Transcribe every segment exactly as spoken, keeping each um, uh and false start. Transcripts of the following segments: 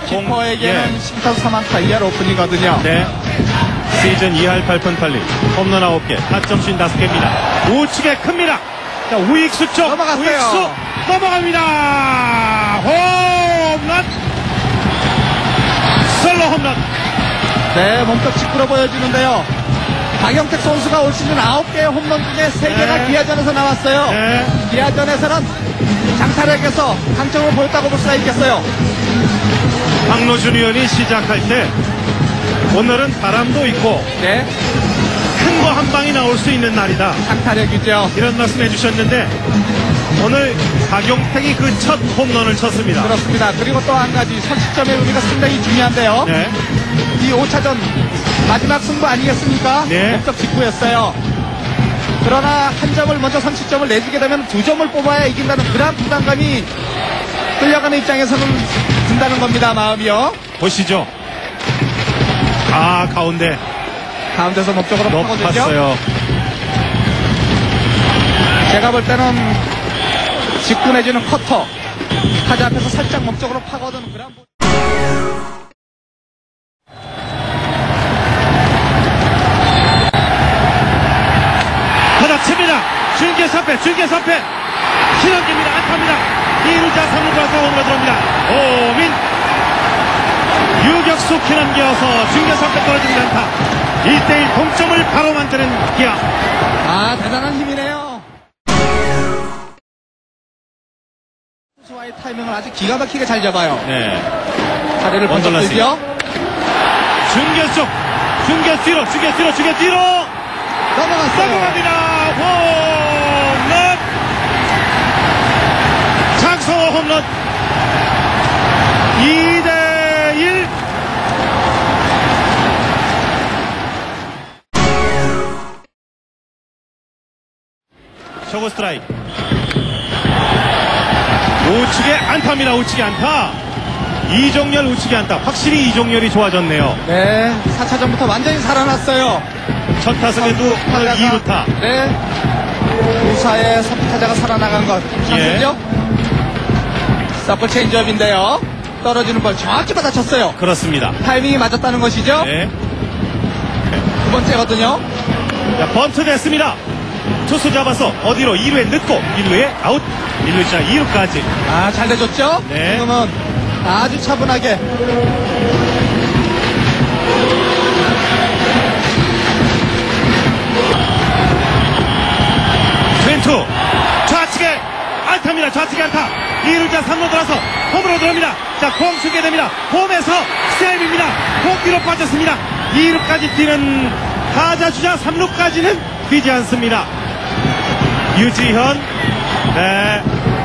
키퍼에게는 십 타수 삼 안타 이 할 오픈이거든요. 네. 시즌 이 할 팔 푼 팔 리, 홈런 아홉 개, 타점 다섯 개입니다. 우측에 큽니다. 자, 우익수 쪽. 넘어갔어요. 우익수 넘어갑니다. 홈런. 솔로 홈런. 네, 몸값 시끄러 보여지는데요. 박영택 선수가 올 시즌 아홉 개의 홈런 중에 세 개가 네. 기아전에서 나왔어요. 네. 기아전에서는 장타력에서 강점을 보였다고 볼 수가 있겠어요. 박노준 의원이 시작할 때 오늘은 바람도 있고 네, 큰 거 한 방이 나올 수 있는 날이다, 장타력이죠. 이런 말씀 해주셨는데 오늘 박용택이 그 첫 홈런을 쳤습니다. 그렇습니다. 그리고 또 한 가지 선취점의 의미가 상당히 중요한데요. 네. 이 오 차전 마지막 승부 아니겠습니까? 네. 목적 직후였어요. 그러나 한 점을 먼저 선취점을 내주게 되면 두 점을 뽑아야 이긴다는 그런 부담감이 끌려가는 입장에서는 든다는 겁니다. 마음이요. 보시죠. 아, 가운데 가운데서 목적으로 파거든요. 높았어요. 제가 볼 때는 직구 내주는 커터, 타자 앞에서 살짝 목적으로 파거든 그런 부... 받아칩니다. 중계 선패, 중계 선패. 신원기입니다. 안타입니다. 이 루자 삼 루 가서 홈으로 들어옵니다. 오민. 유격수 키남기어서 중계 선패 떨어지는 안타. 일 대 일 동점을 바로 만드는 기아. 아, 대단한 힘이네요. 선수와의 타이밍을 아주 기가 막히게 잘 잡아요. 네. 자리를 먼저 원더라스. 들죠. 중계 쪽. 중계 뒤로, 중계 뒤로, 중계 뒤로. 넘어갔어요. 넘어갑니다. 홈런. 장성호 홈런. 이 대 일. 쇼고 스트라이크. 우측에 안타입니다. 우측에 안타. 이종렬 우측에 안타. 확실히 이종렬이 좋아졌네요. 네, 사 차전부터 완전히 살아났어요. 첫 타석에도 오늘 이 루타. 네. 우사의 선두 타자가 살아나간 것. 참으죠? 서클 체인지업인데요. 떨어지는 볼 정확히 받아쳤어요. 그렇습니다. 타이밍이 맞았다는 것이죠. 네. 두 번째거든요. 자, 번트 됐습니다. 투수 잡아서 어디로 이 루에 넣고 일 루에 아웃. 일 루 지나 이 루까지. 아, 잘 내줬죠? 네. 지금은 아주 차분하게. 트웬투 좌측에 안타입니다. 좌측에 안타. 이 루자 삼 루 들어서 홈으로 들어옵니다. 자, 공 쓰게 됩니다. 홈에서 세이브입니다. 공 뒤로 빠졌습니다. 이 루까지 뛰는 타자 주자 삼 루까지는 뛰지 않습니다. 유지현. 네.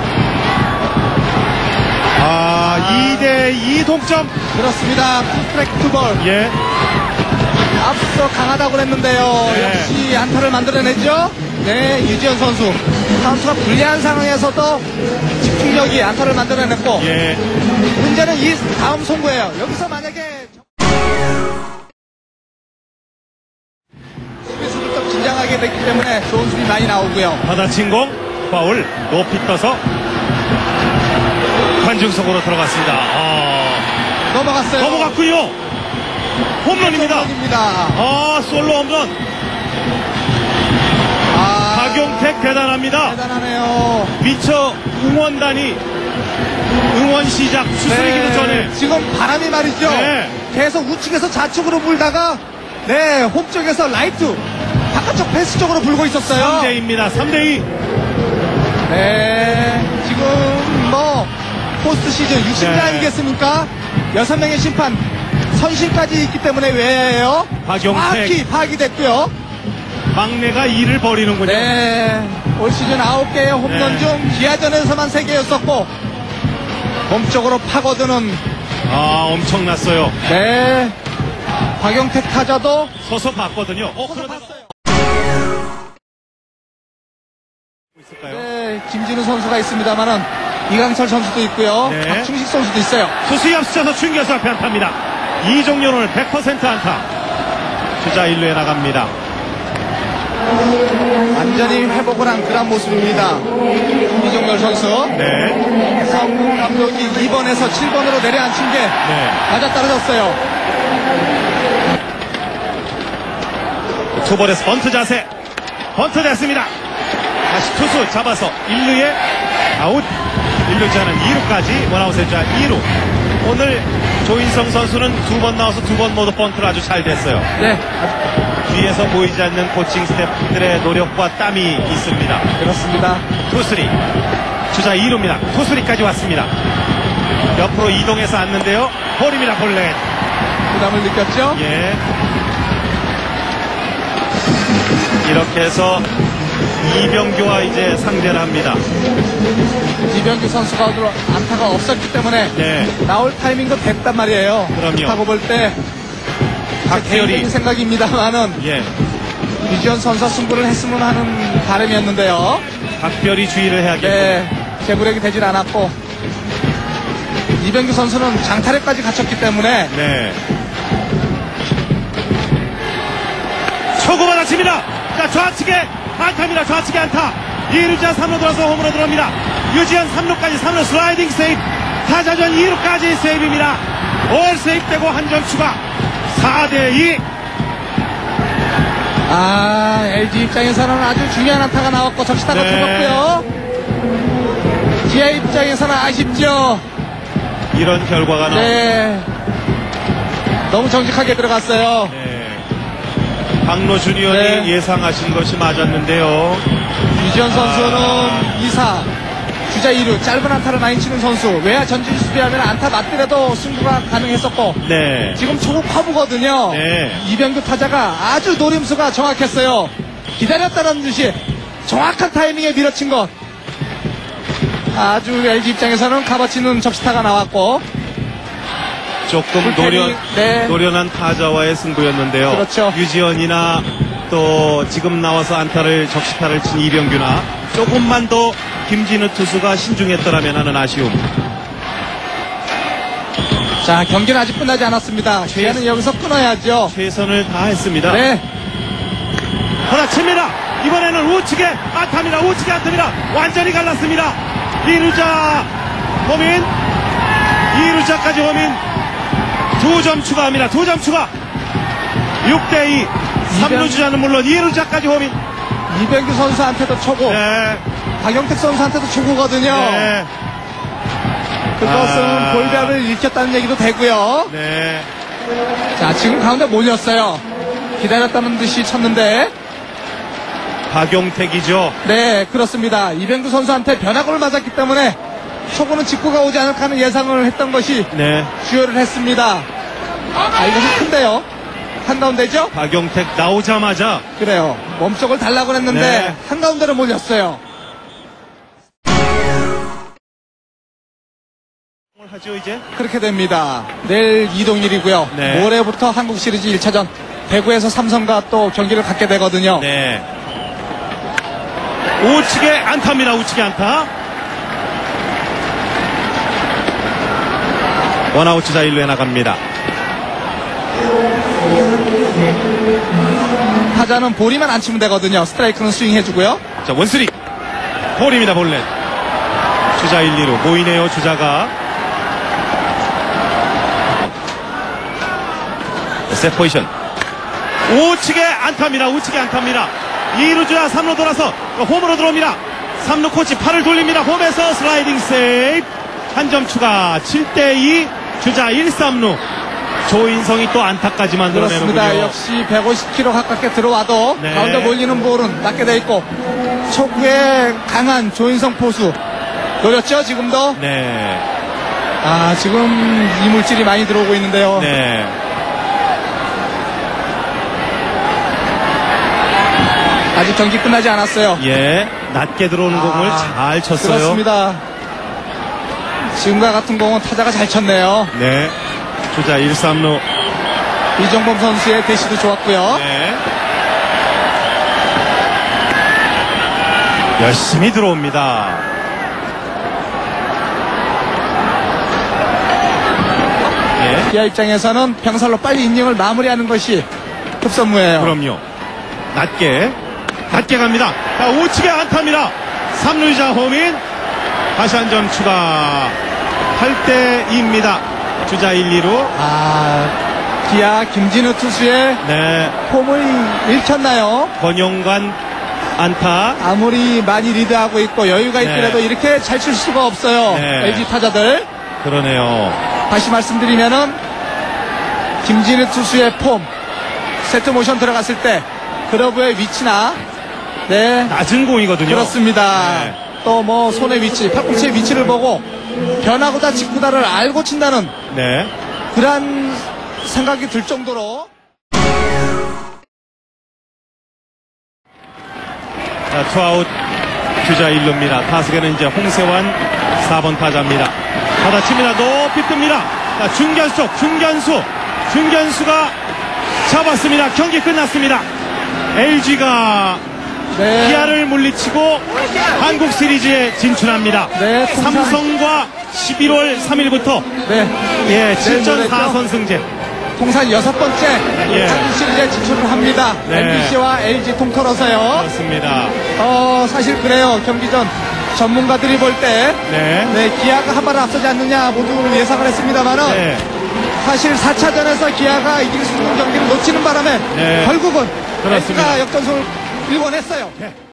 아, 이 대 이 동점. 그렇습니다. 투스트라이크 투볼. 예. 앞서 강하다고 그랬는데요. 네. 역시 안타를 만들어냈죠. 네, 유지현 선수. 선수가 불리한 상황에서도 집중력이 안타를 만들어냈고. 예. 문제는 이 다음 송구예요. 여기서 만약에 수비수도 좀 긴장하게 됐기 때문에 좋은 수비 많이 나오고요. 받아친 공 파울 높이 떠서 관중석으로 들어갔습니다. 아, 넘어갔어요. 넘어갔군요. 홈런입니다. 홈런입니다. 아, 솔로 홈런. 아, 박용택 대단합니다. 대단하네요. 미처 응원단이 응원 시작 수술이기도 전에 지금 바람이 말이죠. 네. 계속 우측에서 좌측으로 불다가 네, 홈 쪽에서 라이트 바깥쪽 패스 쪽으로 불고 있었어요. 삼 대이입니다. 삼 대 이. 네, 지금 뭐 포스트 시즌 육십 라이겠습니까? 여섯 명의 심판 선심까지 있기 때문에 왜예요? 박용택. 정확히 파악이 됐고요. 막내가 일을 벌이는군요. 네, 올 시즌 아홉 개의 홈런 네. 중 기아전에서만 세 개였었고 몸쪽으로 파고드는 아, 엄청났어요. 네, 박용택 타자도 서서 봤거든요. 어, 서서 그러다가 봤어요. 있을까요? 네, 김진우 선수가 있습니다만은 이강철 선수도 있고요. 네. 박충식 선수도 있어요. 투수 앞서서 중교수 앞에 안타입니다. 이종렬 오늘 백 퍼센트 안타. 주자 일 루에 나갑니다. 완전히 회복을 한 그런 모습입니다. 이종렬 선수. 네. 그래서 이영국 감독이 이 번에서 칠 번으로 내려앉힌 게 네. 맞아 떨어졌어요. 투볼에서 번트 자세. 번트 됐습니다. 다시 투수 잡아서 일 루에 아웃. 일 루자는 이 루까지 원아웃의 자 이 루. 오늘 조인성 선수는 두 번 나와서 두 번 모두 번트를 아주 잘 됐어요. 네, 뒤에서 보이지 않는 코칭 스태프들의 노력과 땀이 있습니다. 그렇습니다. 투수리. 주자 이 루입니다. 투수리까지 왔습니다. 옆으로 이동해서 왔는데요. 볼입니다. 볼넷. 부담을 느꼈죠? 예. 이렇게 해서 이병규와 이제 상대를 합니다. 이병규 선수가 오늘 안타가 없었기 때문에 네. 나올 타이밍도 됐단 말이에요. 그럼요. 그렇다고 볼 때 박태열이 개인적인 생각입니다만은 예. 유지현 선수와 승부를 했으면 하는 바람이었는데요. 박별이 주의를 해야겠고. 네, 제구력이 되질 않았고 이병규 선수는 장타력까지 갖췄기 때문에 네. 초구 받아칩니다. 자, 좌측에 안타입니다. 좌측에 안타. 이 루자 삼 루 돌아서 홈으로 들어옵니다. 유지현 삼 루까지 삼 루 슬라이딩 세이브. 타자전 이 루까지 세이브입니다. 올 세이브되고 한 점 추가. 사 대 이. 아, 엘지 입장에서는 아주 중요한 안타가 나왔고 적시타가 네. 터졌고요. 기아 입장에서는 아쉽죠. 이런 결과가 나옵니다. 네, 너무 정직하게 들어갔어요. 네. 박노 주니어니 네. 예상하신 것이 맞았는데요. 유지현 선수는 아. 이 사 주자 이 루 짧은 안타를 많이 치는 선수. 외야 전진 수비하면 안타 맞더라도 승부가 가능했었고 네. 지금 초구 커브거든요. 네. 이병규 타자가 아주 노림수가 정확했어요. 기다렸다는 듯이 정확한 타이밍에 밀어친 것. 아주 엘지 입장에서는 값어치는 적시타가 나왔고 조금 불펜이- 노련, 네. 노련한 타자와의 승부였는데요. 그렇죠. 유지현이나 또 지금 나와서 안타를 적시타를 친 이병규나 조금만 더 김진우 투수가 신중했더라면 하는 아쉬움. 자, 경기는 아직 끝나지 않았습니다. 기아는 여기서 끊어야죠. 최선을 다했습니다. 네, 받아칩니다. 이번에는 우측에 안타입니다. 우측에 안타입니다. 완전히 갈랐습니다. 이 루자 호민, 이 루자까지 호민 두 점 추가합니다. 두 점 추가. 육 대 이. 삼 루 주자는 물론 이 루자까지 호민. 이병규 선수한테도 초구, 네. 박영택 선수한테도 초구거든요. 네. 그것은 아. 볼배를 일으켰다는 얘기도 되고요. 네. 자, 지금 가운데 몰렸어요. 기다렸다는 듯이 쳤는데, 박용택이죠. 네, 그렇습니다. 이병규 선수한테 변화구를 맞았기 때문에 초구는 직구가 오지 않을까 하는 예상을 했던 것이 네. 주요를 했습니다. 아, 이것은 큰데요. 한가운데죠? 박용택 나오자마자 그래요. 몸쪽을 달라고 했는데 네. 한가운데로 몰렸어요. 뭘 하죠 이제? 그렇게 됩니다. 내일 이동일이고요. 네. 모레부터 한국 시리즈 일 차전 대구에서 삼성과 또 경기를 갖게 되거든요. 네. 우측에 안타입니다. 우측에 안타. 원아웃 주자 일 루에 나갑니다. 타자는 볼이만 안 치면 되거든요. 스트라이크는 스윙해주고요. 자, 원스리. 볼입니다. 볼넷. 주자 일, 이 루 보이네요. 주자가. 셋 포지션. 우측에 안타입니다. 우측에 안타입니다. 이 루 주자 삼 루 돌아서 홈으로 들어옵니다. 삼 루 코치 팔을 돌립니다. 홈에서 슬라이딩 세이브. 한 점 추가. 칠 대 이. 주자 일, 삼 루. 조인성이 또 안타까지 만들어내는군요. 그렇습니다. 역시 백오십 킬로미터 가깝게 들어와도 네. 가운데 몰리는 볼은 낮게 돼 있고 초구에 강한 조인성 포수 노렸죠 지금도. 네. 아, 지금 이물질이 많이 들어오고 있는데요. 네. 아직 경기 끝나지 않았어요. 예. 낮게 들어오는 공을 아, 잘 쳤어요. 그렇습니다. 지금과 같은 공은 타자가 잘 쳤네요. 네. 주자 일, 삼 루. 이정범 선수의 대시도 좋았고요. 네. 열심히 들어옵니다. 예. 기아 입장에서는 병살로 빨리 이닝을 마무리하는 것이 급선무예요. 그럼요. 낮게. 낮게 갑니다. 자, 우측에 안타입니다. 삼 루자 호민. 다시 한 점 추가. 팔 대 이입니다. 주자 일, 이루. 아, 기아 김진우 투수의 네. 폼을 읽혔나요? 권용관 안타. 아무리 많이 리드하고 있고 여유가 네. 있더라도 이렇게 잘 칠 수가 없어요. 네. 엘지 타자들. 그러네요. 다시 말씀드리면은 김진우 투수의 폼, 세트 모션 들어갔을 때 그러브의 위치나 네 낮은 공이거든요. 그렇습니다. 네. 또 뭐 손의 위치, 팔꿈치의 위치를 보고 변화구다 직구다를 알고 친다는 네. 그런 생각이 들 정도로. 자, 투아웃 주자 일 루입니다. 타석에는 이제 홍세환 사 번 타자입니다. 받아칩니다. 높이 뜹니다. 자, 중견수 쪽, 중견수. 중견수가 잡았습니다. 경기 끝났습니다. 엘지가 네. 기아를 물리치고 한국 시리즈에 진출합니다. 네, 통산- 삼성과 십일월 삼일부터 네. 예, 칠 전 네, 사 선 승제. 통산 여섯 번째 예. 한국 시리즈에 진출을 합니다. 네. 엠비씨와 엘지 통틀어서요. 그렇습니다. 어, 사실 그래요. 경기 전 전문가들이 볼 때, 네. 네, 기아가 한 발을 앞서지 않느냐 모두 예상을 했습니다만은, 네. 사실 사 차전에서 기아가 이길 수 있는 경기를 놓치는 바람에, 네. 결국은 그렇습니다. 엘지가 역전승을 일궈냈어요. 네.